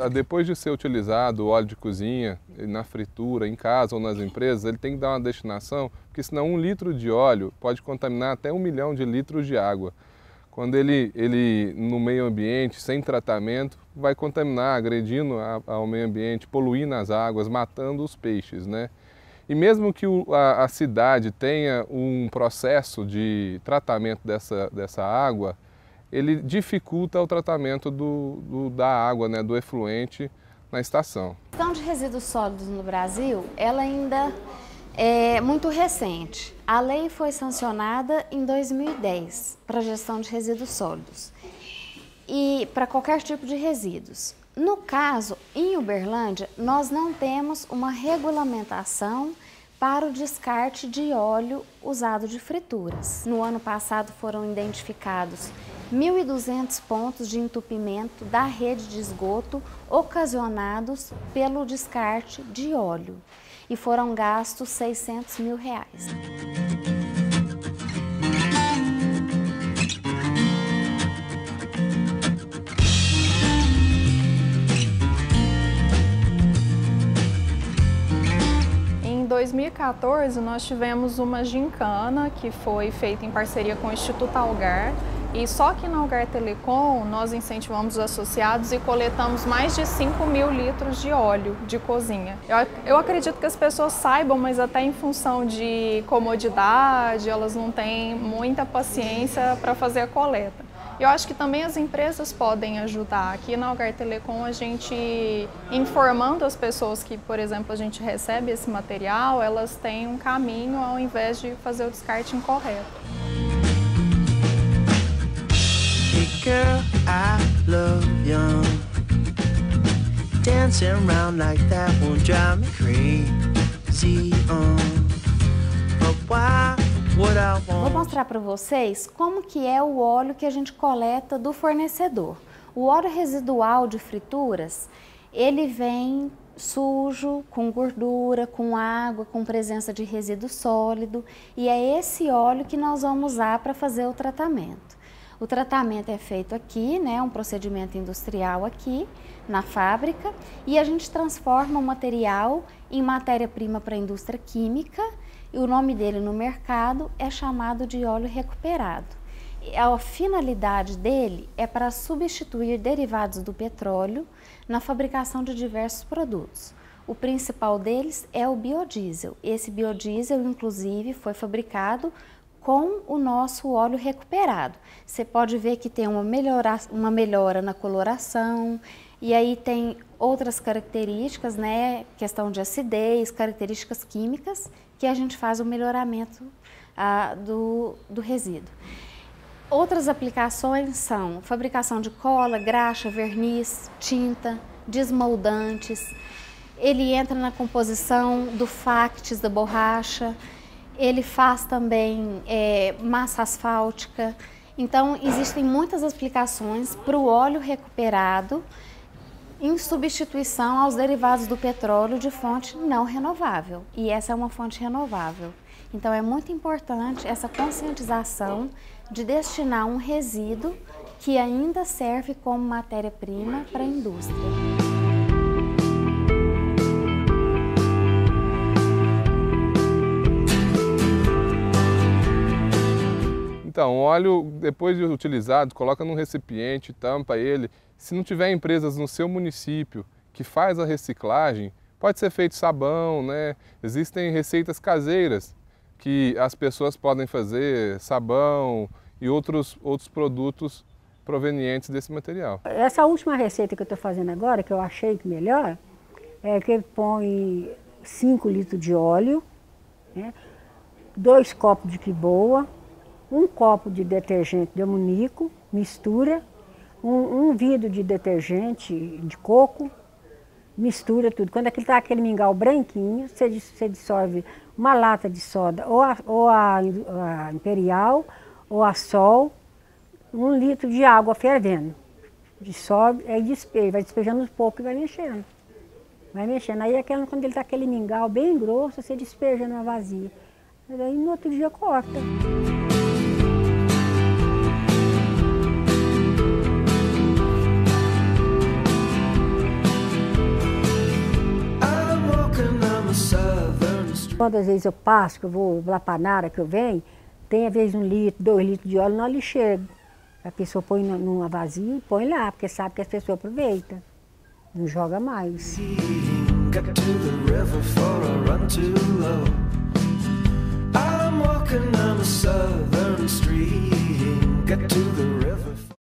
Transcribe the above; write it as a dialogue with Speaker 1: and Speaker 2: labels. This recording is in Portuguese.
Speaker 1: Depois de ser utilizado o óleo de cozinha, na fritura, em casa ou nas empresas, ele tem que dar uma destinação, porque senão 1 litro de óleo pode contaminar até 1 milhão de litros de água. Quando ele no meio ambiente, sem tratamento, vai contaminar, agredindo ao meio ambiente, poluindo as águas, matando os peixes, né? E mesmo que a cidade tenha um processo de tratamento dessa água, ele dificulta o tratamento da água, né, do efluente na estação.
Speaker 2: A gestão de resíduos sólidos no Brasil, ela ainda é muito recente. A lei foi sancionada em 2010 para a gestão de resíduos sólidos e para qualquer tipo de resíduos. No caso, em Uberlândia, nós não temos uma regulamentação para o descarte de óleo usado de frituras. No ano passado foram identificados 1.200 pontos de entupimento da rede de esgoto ocasionados pelo descarte de óleo e foram gastos R$600 mil.
Speaker 3: Em 2014, nós tivemos uma gincana que foi feita em parceria com o Instituto Algar. E só que na Algar Telecom nós incentivamos os associados e coletamos mais de 5.000 litros de óleo de cozinha. Eu acredito que as pessoas saibam, mas até em função de comodidade, elas não têm muita paciência para fazer a coleta. Eu acho que também as empresas podem ajudar. Aqui na Algar Telecom a gente, informando as pessoas que, por exemplo, a gente recebe esse material, elas têm um caminho ao invés de fazer o descarte incorreto.
Speaker 4: Girl, I love young. Dancing around like that won't drive me crazy. But why would I want?
Speaker 2: Vou mostrar para vocês como que é o óleo que a gente coleta do fornecedor. O óleo residual de frituras, ele vem sujo, com gordura, com água, com presença de resíduo sólido, e é esse óleo que nós vamos usar para fazer o tratamento. O tratamento é feito aqui, né, um procedimento industrial aqui na fábrica, e a gente transforma o material em matéria-prima para a indústria química, e o nome dele no mercado é chamado de óleo recuperado. A finalidade dele é para substituir derivados do petróleo na fabricação de diversos produtos. O principal deles é o biodiesel. Esse biodiesel, inclusive, foi fabricado com o nosso óleo recuperado. Você pode ver que tem uma melhora na coloração, e aí tem outras características, né, questão de acidez, características químicas, que a gente faz o melhoramento do resíduo. Outras aplicações são fabricação de cola, graxa, verniz, tinta, desmoldantes. Ele entra na composição do factes da borracha. Ele faz também massa asfáltica. Então, existem muitas aplicações para o óleo recuperado em substituição aos derivados do petróleo de fonte não renovável. E essa é uma fonte renovável. Então, é muito importante essa conscientização de destinar um resíduo que ainda serve como matéria-prima para a indústria.
Speaker 1: Então, o óleo, depois de utilizado, coloca num recipiente, tampa ele. Se não tiver empresas no seu município que faz a reciclagem, pode ser feito sabão, né? Existem receitas caseiras que as pessoas podem fazer, sabão e outros produtos provenientes desse material.
Speaker 5: Essa última receita que eu estou fazendo agora, que eu achei melhor, é que põe 5 litros de óleo, né? 2 copos de quiboa, 1 copo de detergente de amoníaco, mistura, um vidro de detergente de coco, mistura tudo. Quando está aquele mingau branquinho, você dissolve uma lata de soda, ou a Imperial, ou a Sol, 1 litro de água fervendo. Dissolve, aí despeja, vai despejando um pouco e vai mexendo. Vai mexendo. Aí quando ele está aquele mingau bem grosso, você despeja numa vasilha. Aí no outro dia corta. quantas vezes eu passo, que eu vou lá para Nara, que eu venho, tem às vezes 1 litro, 2 litros de óleo na lixeira. A pessoa põe numa vasilha e põe lá, porque sabe que as pessoas aproveitam. Não joga mais.
Speaker 4: Got to the river for a run too low. I'm walking on a southern street. Got to the river.